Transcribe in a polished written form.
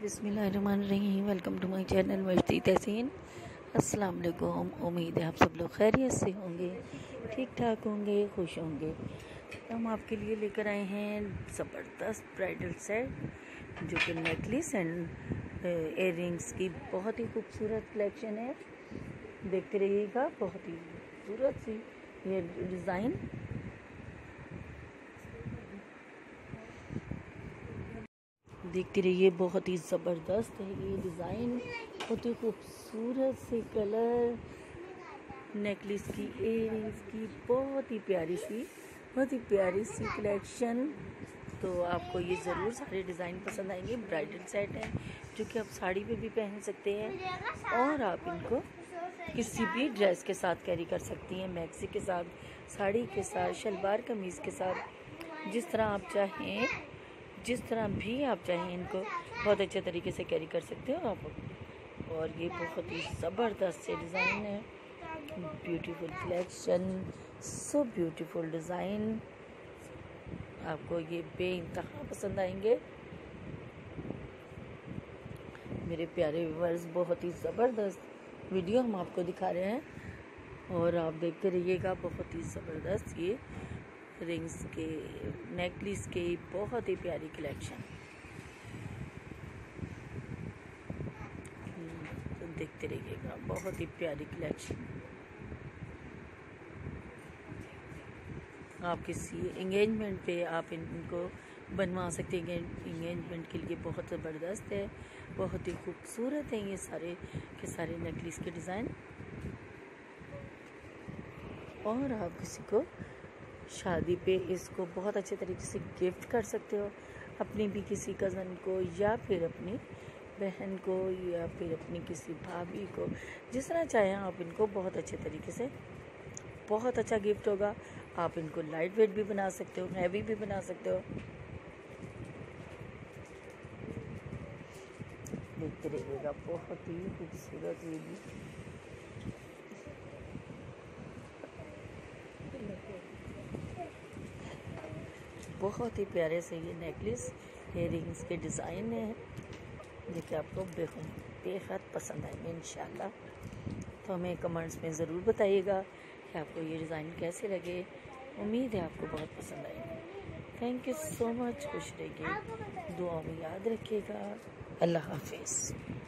बिस्मिल्लाहिर्रहमानिर्रहीम। Welcome to my channel Majdi Tahseen. अस्सलाम वालेकुम। उम्मीद है आप सब लोग खैरियत से होंगे, ठीक ठाक होंगे, खुश होंगे। हम आपके लिए लेकर आए हैं ज़बरदस्त ब्राइडल सेट जो कि नेकलेस एंड इयर रिंग्स की बहुत ही खूबसूरत कलेक्शन है। देखते रहिएगा, बहुत ही खूबसूरत सी ये डिज़ाइन। देखते रहिए, बहुत ही ज़बरदस्त है ये डिज़ाइन, बहुत ही खूबसूरत से कलर, नेकलेस की, इयररिंग्स की बहुत ही प्यारी सी कलेक्शन। तो आपको ये ज़रूर सारे डिज़ाइन पसंद आएंगे। ब्राइडल सेट है जो कि आप साड़ी पे भी पहन सकते हैं और आप इनको किसी भी ड्रेस के साथ कैरी कर सकती हैं, मैक्सी के साथ, साड़ी के साथ, शलवार कमीज़ के साथ, जिस तरह आप चाहें, जिस तरह भी आप चाहें इनको बहुत अच्छे तरीके से कैरी कर सकते हो आप। और ये बहुत ही ज़बरदस्त से डिज़ाइन है, beautiful collection, so beautiful design. आपको ये बेइंतहा पसंद आएंगे मेरे प्यारे व्यूअर्स। बहुत ही ज़बरदस्त वीडियो हम आपको दिखा रहे हैं और आप देखते रहिएगा। बहुत ही ज़बरदस्त ये रिंग्स के, नेकलेस के बहुत ही प्यारी कलेक्शन। तो देखते रहिएगा, बहुत ही प्यारी कलेक्शन। आप किसी एंगेजमेंट पे आप इनको बनवा सकते हैं। एंगेजमेंट के लिए बहुत ज़बरदस्त है, बहुत ही खूबसूरत है ये सारे के सारे नेकलेस के डिज़ाइन। और आप किसी को शादी पे इसको बहुत अच्छे तरीके से गिफ्ट कर सकते हो, अपनी भी किसी कज़न को या फिर अपनी बहन को या फिर अपनी किसी भाभी को, जिस तरह चाहें आप इनको बहुत अच्छे तरीके से, बहुत अच्छा गिफ्ट होगा। आप इनको लाइट वेट भी बना सकते हो, हैवी भी बना सकते हो। देखते रहिएगा, बहुत ही खूबसूरत ये भी। बहुत ही प्यारे से ये नेकलेस इयररिंग्स के डिज़ाइन है जो कि आपको बेहद पसंद आएंगे इंशाल्लाह। तो हमें कमेंट्स में ज़रूर बताइएगा कि आपको ये डिज़ाइन कैसे लगे। उम्मीद है आपको बहुत पसंद आएंगे। Thank you so much. खुश रहिए, दुआ में याद रखिएगा। अल्लाह हाफिज़।